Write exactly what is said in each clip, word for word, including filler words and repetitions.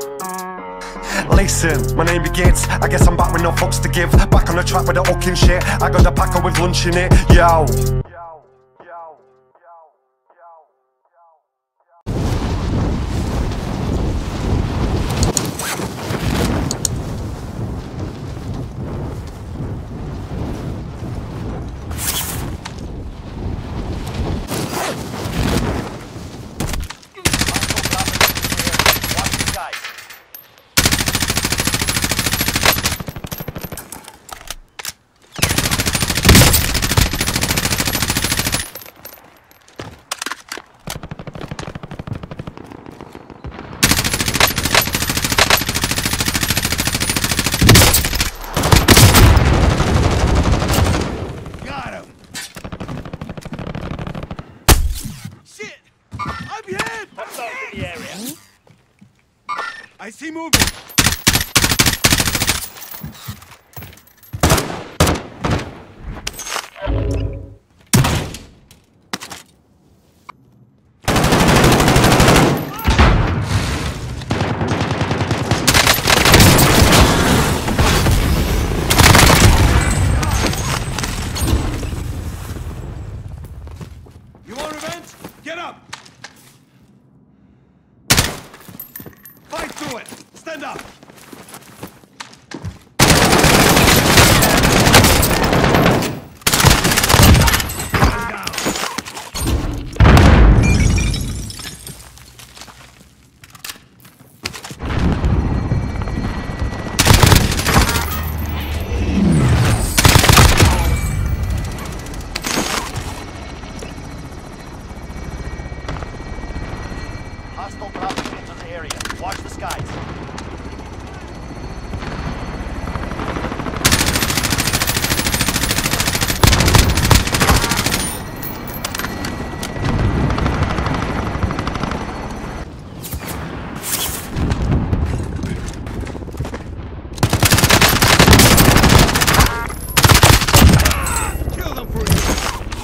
Listen, my name be Gidds. I guess I'm back with no fucks to give. Back on the track with the hooking shit. I got the packer with lunch in it. Yo. In the area. I see movement. You want revenge? Get up! Fight through it! Stand up! Hostile dropping into the area. Watch the skies. Kill them for you!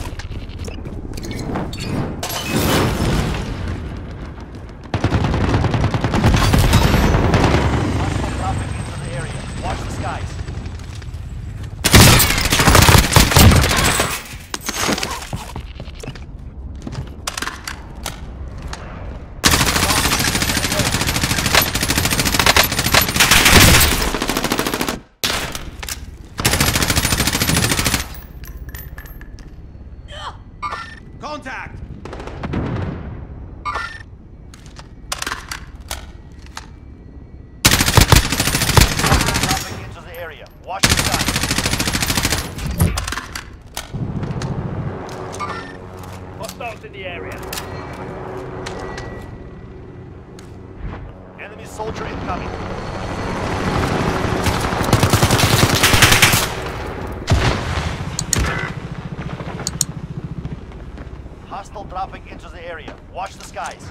Contact! Dropping into the area. Watch the skies. Hostiles in the area. Enemy soldier incoming. Hostile dropping into the area. Watch the skies.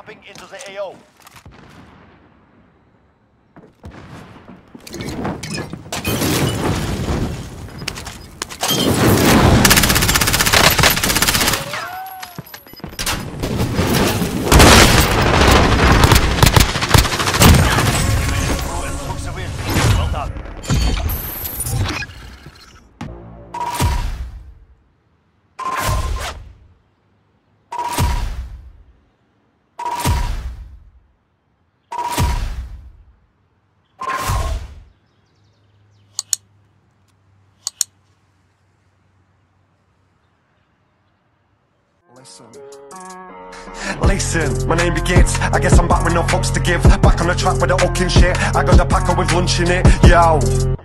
dropping into the A O. Took the win. Well done. Listen. Listen, my name be Gidds. I guess I'm back with no fucks to give. Back on the track with the hooking shit. I got a packer with lunch in it. Yo.